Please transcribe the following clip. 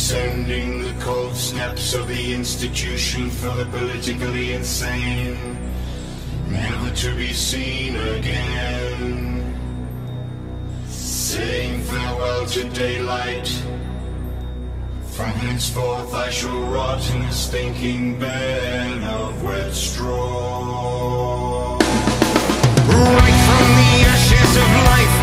Descending the cold steps of the institution for the politically insane, never to be seen again. Saying farewell to daylight, from henceforth I shall rot in a stinking bed of wet straw. Right from the ashes of life